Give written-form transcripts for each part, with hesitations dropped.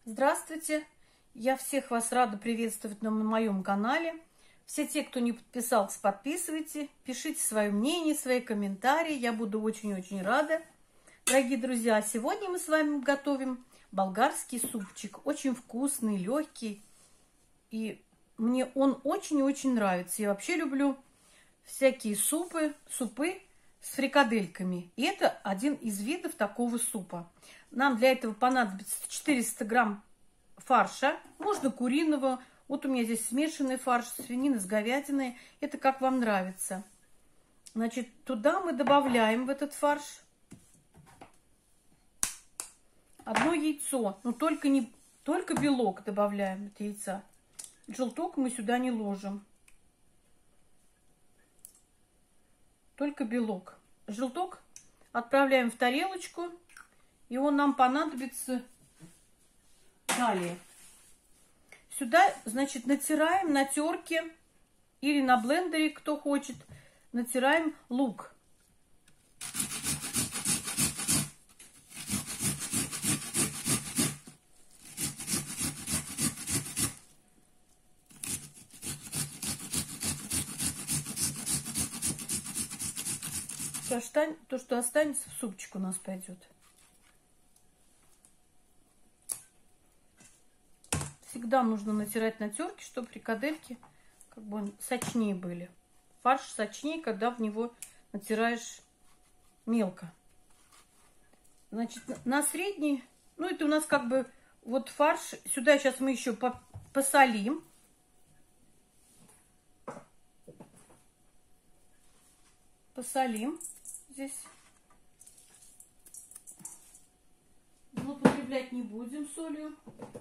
Здравствуйте! Я всех вас рада приветствовать на моем канале. Все те, кто не подписался, подписывайте, пишите свое мнение, свои комментарии. Я буду очень-очень рада. Дорогие друзья, сегодня мы с вами готовим болгарский супчик. Очень вкусный, легкий. И мне он очень-очень нравится. Я вообще люблю всякие супы с фрикадельками. И это один из видов такого супа. Нам для этого понадобится 400 грамм фарша. Можно куриного. Вот у меня здесь смешанный фарш, свинина с говядиной. Это как вам нравится. Значит, туда мы добавляем в этот фарш одно яйцо. Но только белок добавляем от яйца. Желток мы сюда не ложим. Только белок. Желток отправляем в тарелочку. И он нам понадобится далее. Сюда, значит, натираем на терке или на блендере, кто хочет. Натираем лук. То, что останется, в супчик у нас пойдет. Всегда нужно натирать на терке, чтобы фрикадельки как бы сочнее были. Фарш сочнее, когда в него натираешь мелко. Значит, на средний, ну это у нас как бы вот фарш. Сюда сейчас мы еще посолим. Посолим здесь. Злоупотреблять не будем солью.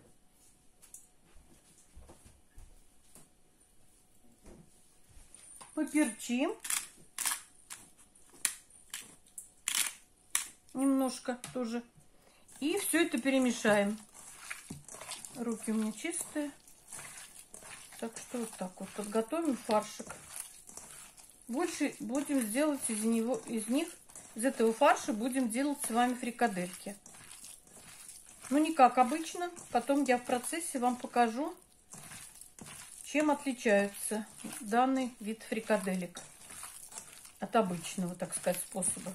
Поперчим немножко тоже. И все это перемешаем. Руки у меня чистые. Так что вот так вот подготовим фаршик. Больше будем делать из этого фарша будем делать с вами фрикадельки. Ну, не как обычно. Потом я в процессе вам покажу, чем отличается данный вид фрикаделек от обычного, так сказать, способа.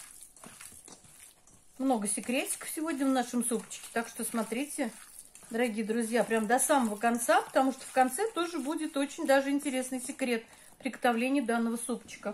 Много секретиков сегодня в нашем супчике, так что смотрите, дорогие друзья, прям до самого конца, потому что в конце тоже будет очень даже интересный секрет приготовления данного супчика.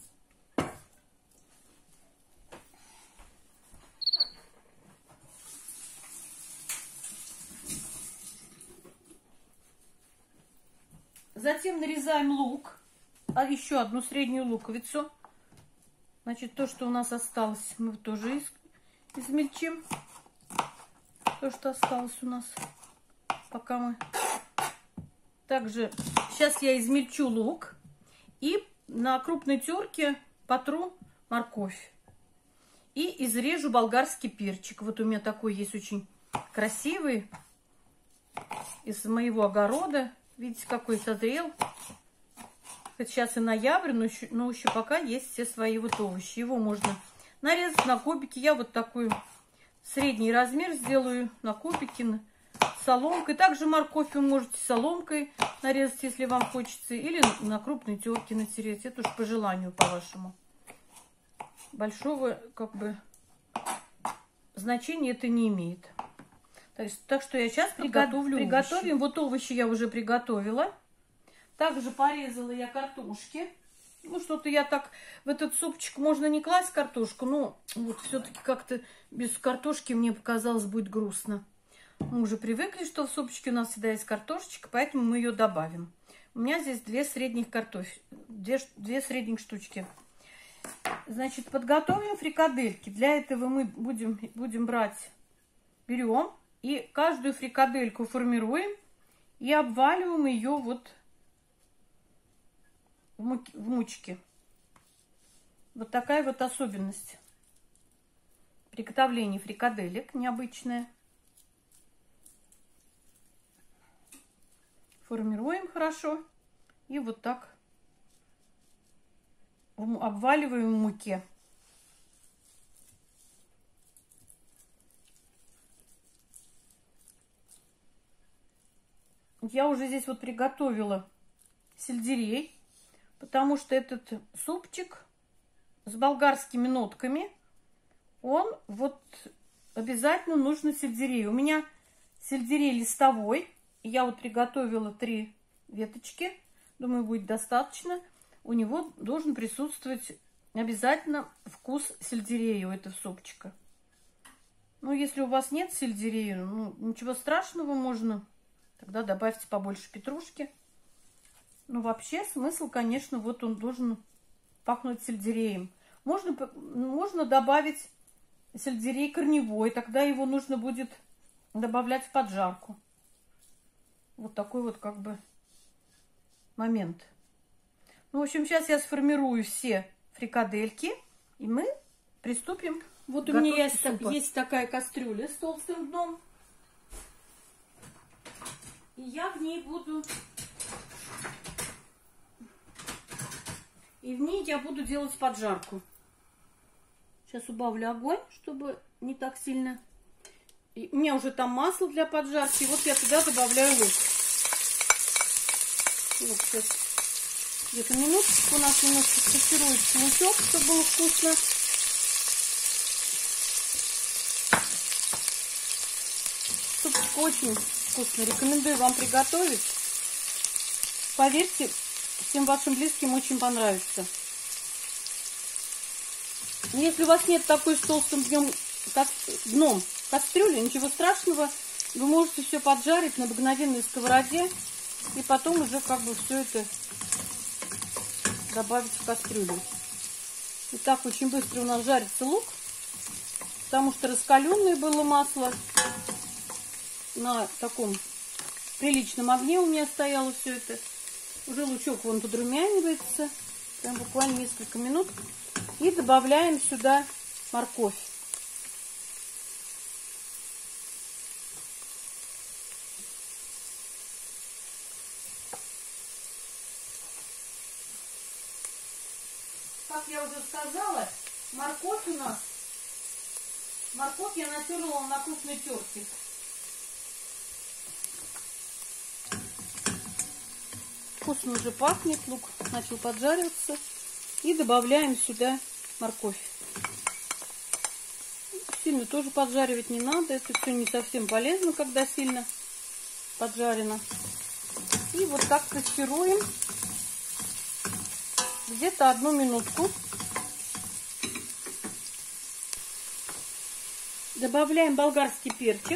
Затем нарезаем лук, а еще одну среднюю луковицу. Значит, то, что у нас осталось, мы тоже измельчим. То, что осталось у нас, пока мы... Также сейчас я измельчу лук и на крупной терке потру морковь. И изрежу болгарский перчик. Вот у меня такой есть очень красивый из моего огорода. Видите, какой созрел. Сейчас и ноябрь, но еще пока есть все свои вот овощи. Его можно нарезать на кубики. Я вот такой средний размер сделаю на кубики соломкой. Также морковь вы можете соломкой нарезать, если вам хочется. Или на крупной терке натереть. Это уж по желанию, по-вашему. Большого как бы значения это не имеет. Так что я сейчас приготовим овощи. Вот овощи я уже приготовила. Также порезала я картошки. Ну, что-то я так... В этот супчик можно не класть картошку, но вот все-таки как-то без картошки мне показалось будет грустно. Мы уже привыкли, что в супчике у нас всегда есть картошечка, поэтому мы ее добавим. У меня здесь две средних средних штучки. Значит, подготовим фрикадельки. Для этого мы будем берем и каждую фрикадельку формируем и обваливаем ее вот в мучке. Вот такая вот особенность приготовления фрикаделек необычная. Формируем хорошо и вот так обваливаем в муке. я уже здесь вот приготовила сельдерей, потому что этот супчик с болгарскими нотками, он вот обязательно нужно сельдерей. У меня сельдерей листовой, я вот приготовила 3 веточки, думаю, будет достаточно. У него должен присутствовать обязательно вкус сельдерея у этого супчика. Ну, если у вас нет сельдерея, ну, ничего страшного, можно тогда добавьте побольше петрушки. Ну, вообще смысл, конечно, вот он должен пахнуть сельдереем. Можно добавить сельдерей корневой, тогда его нужно будет добавлять в поджарку. Вот такой вот как бы момент. Ну, в общем, сейчас я сформирую все фрикадельки, и мы приступим. Вот у меня есть такая кастрюля с толстым дном. И я в ней буду... И в ней я буду делать поджарку. Сейчас убавлю огонь, чтобы не так сильно... И у меня уже там масло для поджарки. Вот я туда добавляю лук. Вот сейчас где-то минуточку у нас немножко спассируется лучок, чтобы было вкусно. Супчик очень вкусный. Рекомендую вам приготовить. Поверьте, всем вашим близким очень понравится. Если у вас нет такой с толстым дном кастрюли, ничего страшного. Вы можете все поджарить на обыкновенной сковороде. И потом уже как бы все это добавить в кастрюлю. И так очень быстро у нас жарится лук. Потому что раскаленное было масло. На таком приличном огне у меня стояло все это. Уже лучок вон подрумянивается. Прям буквально несколько минут. И добавляем сюда морковь. Как я уже сказала, морковь у нас, морковь я натерла на крупной терке. Вкусно уже пахнет, лук начал поджариваться. И добавляем сюда морковь. Сильно тоже поджаривать не надо, это все не совсем полезно, когда сильно поджарено. И вот так пассируем где-то 1 минутку. Добавляем болгарский перчик.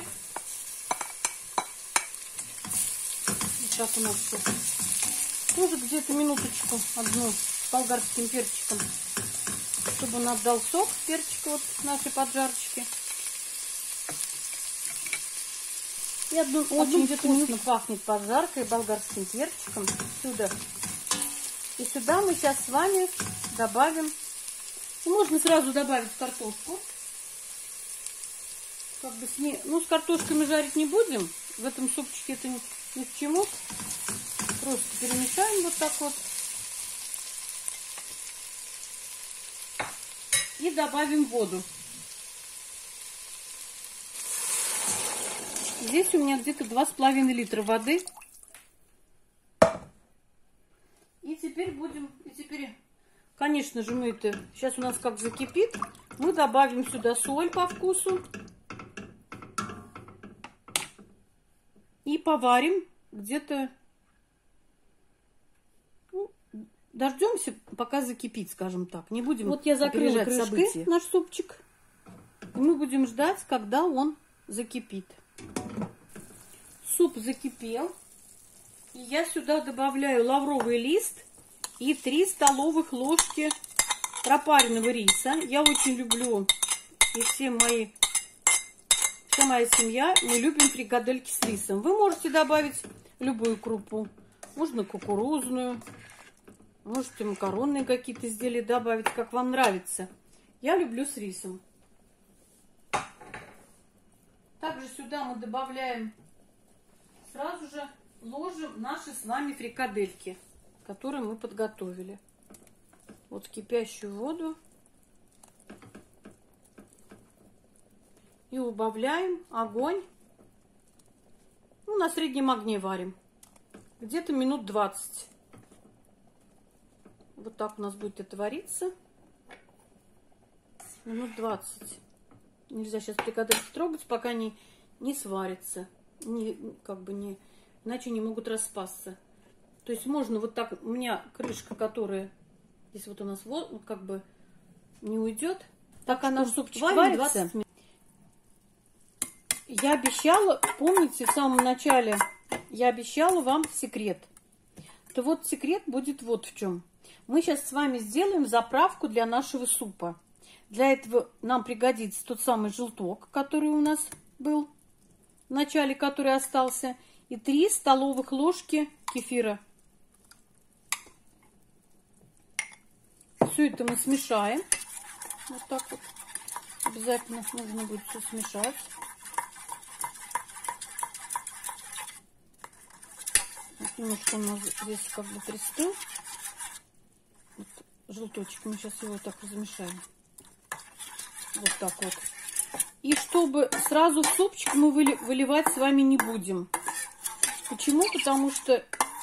Вот так у нас все. Тоже где-то минуточку 1 с болгарским перчиком, чтобы он отдал сок перчика вот нашей поджарочки. И очень вкусно пахнет поджаркой болгарским перчиком. Сюда. И сюда мы сейчас с вами добавим. И можно сразу добавить картошку. Как бы с картошкой мы жарить не будем. В этом супчике это ни к чему. Просто перемешаем вот так вот. И добавим воду. Здесь у меня где-то 2,5 литра воды. И теперь, конечно же, мы это... Сейчас у нас как закипит. Мы добавим сюда соль по вкусу. И поварим где-то... Дождемся, пока закипит, скажем так. Не будем вот я закрыла крышкой наш супчик. И мы будем ждать, когда он закипит. Суп закипел. И я сюда добавляю лавровый лист и 3 столовых ложки пропаренного риса. Я очень люблю, и вся моя семья, мы любим фрикадельки с рисом. Вы можете добавить любую крупу. Можно кукурузную. Можете макаронные какие-то изделия добавить, как вам нравится. Я люблю с рисом. Также сюда мы добавляем, сразу же ложим наши с вами фрикадельки, которые мы подготовили. Вот в кипящую воду. И убавляем огонь. Ну, на среднем огне варим. где-то минут 20. Вот так у нас будет это вариться. Минут 20. Нельзя сейчас приготовить трогать, пока не сварится. Иначе не могут распасться. То есть можно вот так, у меня крышка, которая здесь вот у нас вот как бы не уйдет. Так она в супчик варится. Я обещала, помните, в самом начале я обещала вам секрет. То вот секрет будет вот в чем. Мы сейчас с вами сделаем заправку для нашего супа. Для этого нам пригодится тот самый желток, который у нас был в начале, который остался, и 3 столовых ложки кефира. Все это мы смешаем. Вот так вот. Обязательно нужно будет все смешать. Вот немножко у нас здесь как бы пристыл. Вот желточек. Мы сейчас его так размешаем. Вот так вот. И чтобы сразу в супчик мы выливать с вами не будем. Почему? Потому что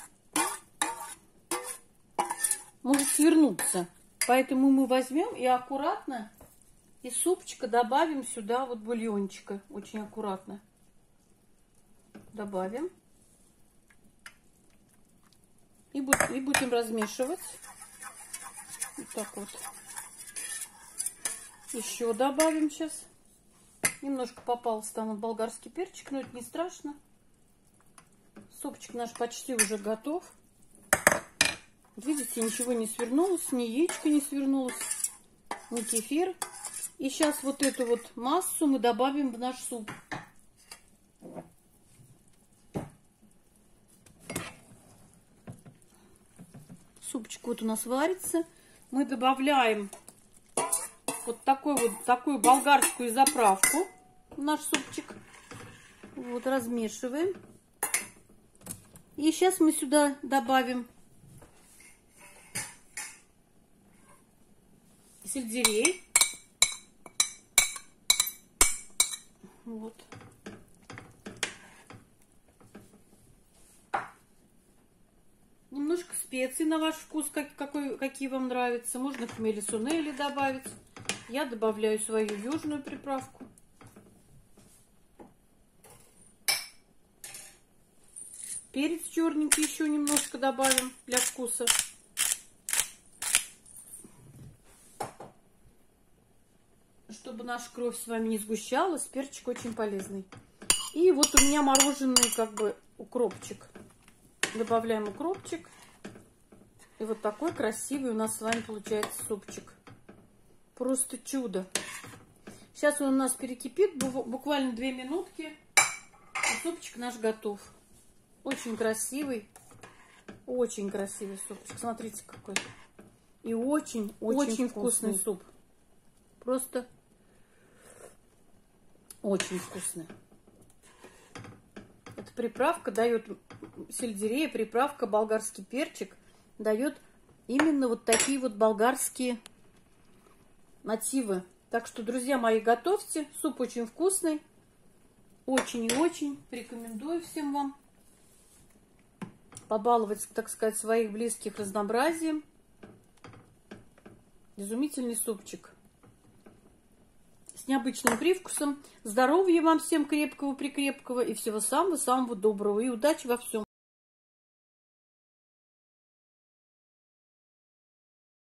может свернуться. Поэтому мы возьмем и аккуратно из супчика добавим сюда вот бульончика. Очень аккуратно добавим. И будем размешивать. Вот так вот. Еще добавим сейчас. Немножко попался там вот болгарский перчик, но это не страшно. Супчик наш почти уже готов. Видите, ничего не свернулось, ни яичко не свернулось, ни кефир. И сейчас вот эту вот массу мы добавим в наш суп. Супчик вот у нас варится. Мы добавляем вот такую болгарскую заправку в наш супчик. Вот размешиваем. И сейчас мы сюда добавим сельдерей. Вот. Немножко специй на ваш вкус, какие вам нравятся. Можно хмели сунели добавить. Я добавляю свою южную приправку. Перец черненький еще немножко добавим для вкуса. Чтобы наша кровь с вами не сгущалась, перчик очень полезный. И вот у меня мороженый как бы укропчик. Добавляем укропчик. И вот такой красивый у нас с вами получается супчик. Просто чудо. Сейчас он у нас перекипит, буквально 2 минутки. И супчик наш готов. Очень красивый супчик. Смотрите какой. И очень вкусный суп. Просто очень вкусный. Эта приправка дает, сельдерей, приправка, болгарский перчик дает именно вот такие вот болгарские мотивы. Так что, друзья мои, готовьте. Суп очень вкусный. Очень и очень рекомендую всем вам побаловать, так сказать, своих близких разнообразием. Изумительный супчик. С необычным привкусом. Здоровья вам всем крепкого-прикрепкого и всего самого-самого доброго. И удачи во всем.